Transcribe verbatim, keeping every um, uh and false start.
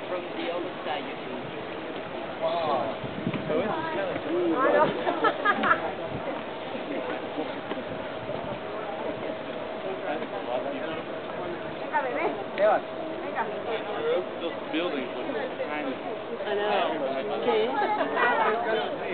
from the other side, you see. Wow. So it's a skeleton. I know. Venga, bebé. Yeah. Venga. Those buildings look tiny. I know. Okay.